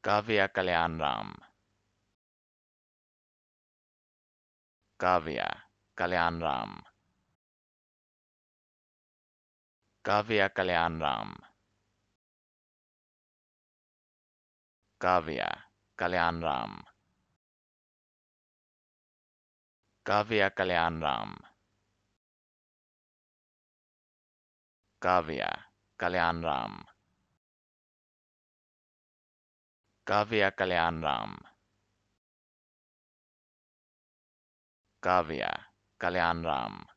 Kavya Kalyanram. Kavya Kalyanram. Kavya Kalyanram. Kavya Kalyanram. Kavya Kalyanram. Kavya Kalyanram. Kavya Kalyanram. Kavya Kalyanram.